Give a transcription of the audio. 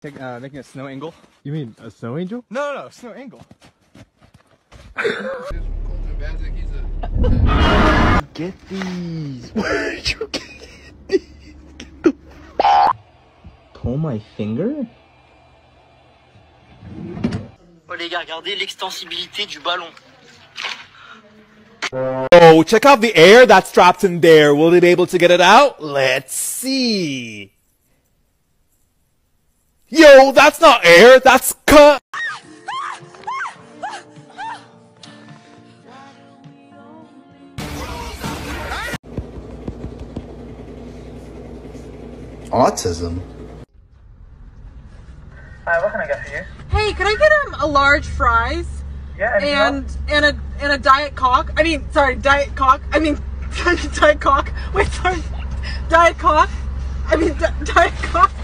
making a snow angle. You mean a snow angel? No, snow angle. Get these. Where did you get these? Pull my finger? Oh les gars, regardez l'extensibilité du ballon. Oh, check out the air that's trapped in there. Will it be able to get it out? Let's see. Yo, that's not air, that's cut. Autism? Hi, what can I get for you? Hey, can I get a large fries? Yeah, and a diet cock? I mean, sorry, diet cock. I mean, diet cock. Wait, sorry, diet cock. I mean, diet cock.